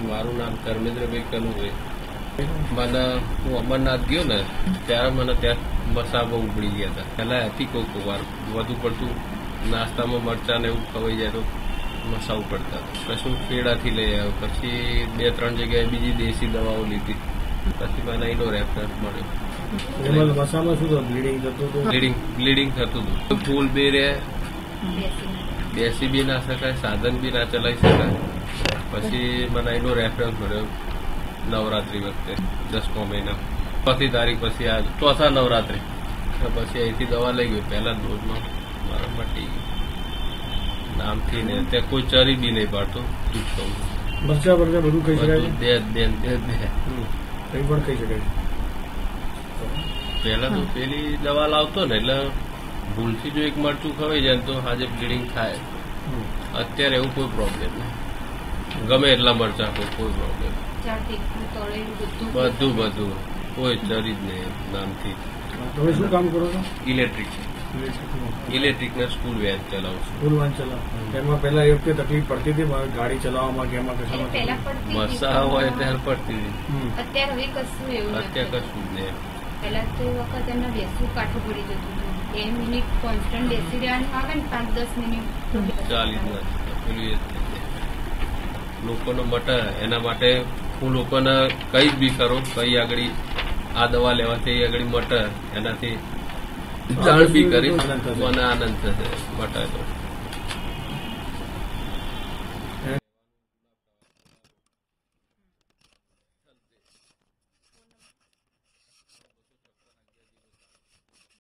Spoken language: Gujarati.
મારું નામ ધર્મેન્દ્રભાઈ કનુભાઈ. મને હું અમરનાથ ગયો ને ત્યારે મને ત્યાં મસા બહુ ઉગડી ગયા હતા. પહેલા હતી કોઈક વાર વધુ પડતું નાસ્તામાં મરચાં ને એવું ખવાઈ જાય તો મસા ઉપડતા હતા. પછી હું ખેડાથી લઈ આવ્યો. પછી 2-3 જગ્યાએ બીજી દેશી દવાઓ લીધી. પછી મને એનો રેફરન્સ મળ્યો. મસામાં શું થતું? બ્લીડિંગ થતું હતું? બ્લીડિંગ થતું હતું. ફૂલ બે રે, બેસી બી ના શકાય, સાધન બી ના ચલાવી શકાય. પછી મને એનો રેફરન્સ મળ્યો નવરાત્રી વખતે 10મા મહિના 5મી તારીખ પછી આ ચોથા નવરાત્રી. પછી અહીંથી દવા લઈ ગયો. પહેલા ડોઝમાં મારા મટી ગયું નામથી ને ત્યાં કોઈ ચરી બી નહીં પાડતું. મરચા બરચા બધું કહી શકાય? દે કઈ પણ કહી શકાય. પહેલા તો પેલી દવા લાવતો ને એટલે ભૂલથી જો એક મરચું ખવાઈ જાય તો આજે બ્લીડિંગ થાય. અત્યારે એવું કોઈ પ્રોબ્લેમ નહીં. ગમે એટલા મરચા કોઈ પ્રોબ્લેમ. બધું કોઈ ચરી જ નહીં નામથી. તમે શું કામ કરો છો? ઇલેક્ટ્રિકના સ્કૂલ વેન ચલાવું છું. સ્કૂલ વેન ચલાવો. એમાં પહેલા એ વખતે તકલીફ પડતી હતી ગાડી ચલાવવામાં કે એમાં કશામાં? મસા હોય ત્યારે પડતી હતી. અત્યારે કશું એવું અત્યારે કશું જ નહીં. પહેલા તો એ વખત એમને બેસવું કાઠું પડી જતું હતું. 10 મિનિટ કોન્સ્ટન્ટ બેસી રહેવાનું આવે ને 5-10 મિનિટ ચાલી પેલું લોકોનો મટે. એના માટે હું લોકોને કઈ બી કરો કઈ આગળ આ દવા લેવાથી આગળ મટે એનાથી જાણ બી કરી મને આનંદ થશે મટાય તો.